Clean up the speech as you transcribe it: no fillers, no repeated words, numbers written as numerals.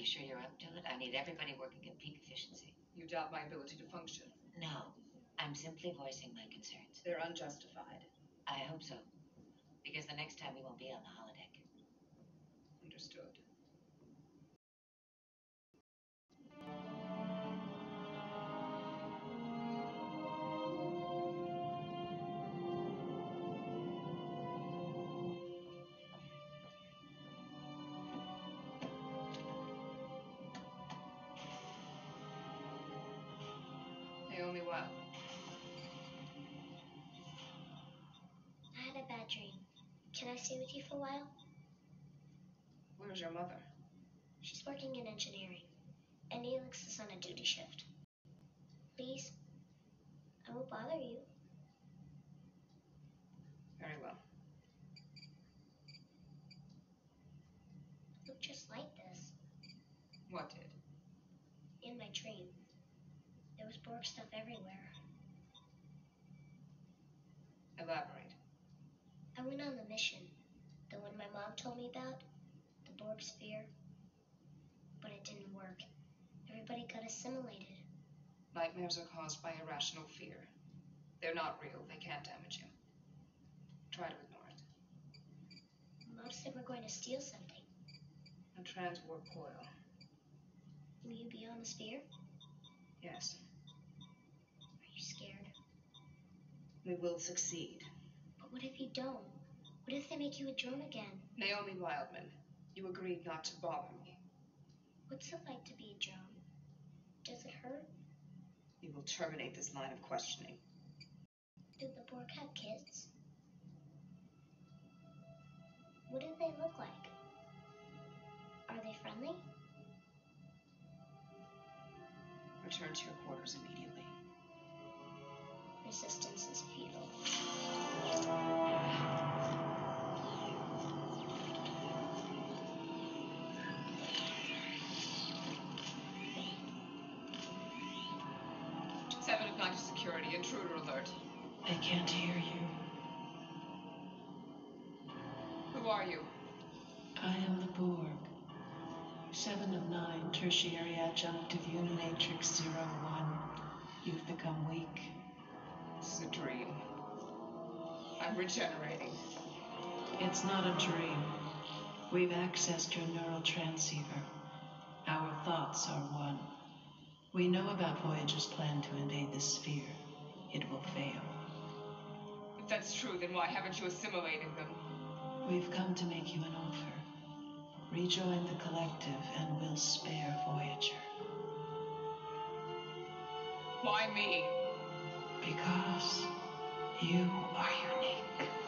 sure you're up to it? I need everybody working at peak efficiency. You doubt my ability to function? No. I'm simply voicing my concerns. They're unjustified. I hope so. Because the next time we won't be on the holodeck. Understood. Naomi Wilde. I had a bad dream. Can I stay with you for a while? Where's your mother? She's working in engineering, and Neelix is on a duty shift. Please? I won't bother you. Very well. Look just like this. What did? In my dream, there was Borg stuff everywhere. Elaborate. I went on the mission, the one my mom told me about, the Borg sphere. But it didn't work. Everybody got assimilated. Nightmares are caused by irrational fear. They're not real. They can't damage you. Try to ignore it. Mom said we're going to steal something. A transwarp coil. Will you be on the sphere? Yes. Are you scared? We will succeed. But what if you don't? What if they make you a drone again? Naomi Wildman, you agreed not to bother me. What's it like to be a drone? Does it hurt? We will terminate this line of questioning. Do the Borg have kids? What do they look like? Are they friendly? Return to your quarters immediately. Resistance is futile. Seven of 90 security. Intruder alert. They can't hear you. Who are you? I am the Borg. 7 of 9, tertiary adjunctive unimatrix 01. You've become weak. This is a dream. I'm regenerating. It's not a dream. We've accessed your neural transceiver. Our thoughts are one. We know about Voyager's plan to invade the sphere. It will fail. If that's true, then why haven't you assimilated them? We've come to make you an offer. Rejoin the collective and we'll spare Voyager. Why me? Because you are unique.